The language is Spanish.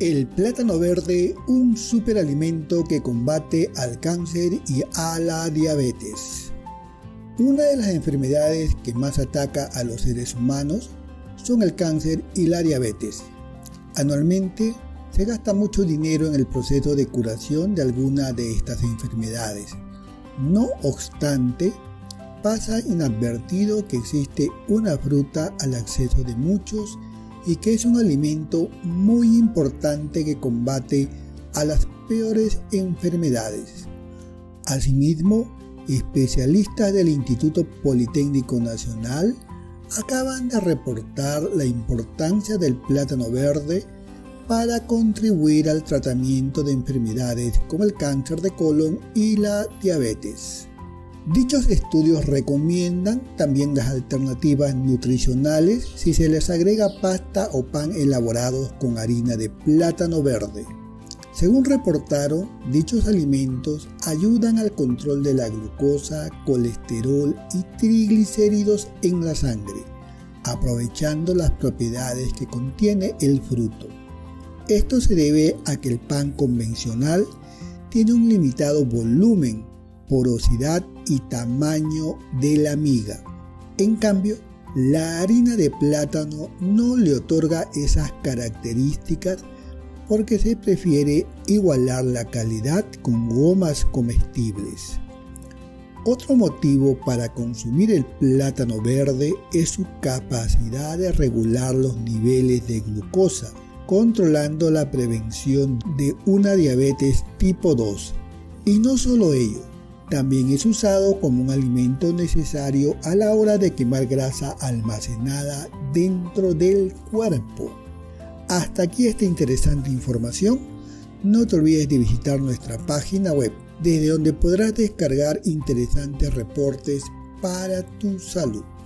El plátano verde, un superalimento que combate al cáncer y a la diabetes. Una de las enfermedades que más ataca a los seres humanos son el cáncer y la diabetes. Anualmente se gasta mucho dinero en el proceso de curación de alguna de estas enfermedades. No obstante, pasa inadvertido que existe una fruta al acceso de muchos y que es un alimento muy importante que combate a las peores enfermedades. Asimismo, especialistas del Instituto Politécnico Nacional acaban de reportar la importancia del plátano verde para contribuir al tratamiento de enfermedades como el cáncer de colon y la diabetes. Dichos estudios recomiendan también las alternativas nutricionales si se les agrega pasta o pan elaborados con harina de plátano verde. Según reportaron, dichos alimentos ayudan al control de la glucosa, colesterol y triglicéridos en la sangre, aprovechando las propiedades que contiene el fruto. Esto se debe a que el pan convencional tiene un limitado volumen, porosidad y tamaño de la miga. En cambio, la harina de plátano no le otorga esas características porque se prefiere igualar la calidad con gomas comestibles. Otro motivo para consumir el plátano verde es su capacidad de regular los niveles de glucosa, controlando la prevención de una diabetes tipo 2. Y no solo ello, también es usado como un alimento necesario a la hora de quemar grasa almacenada dentro del cuerpo. Hasta aquí esta interesante información. No te olvides de visitar nuestra página web, desde donde podrás descargar interesantes reportes para tu salud.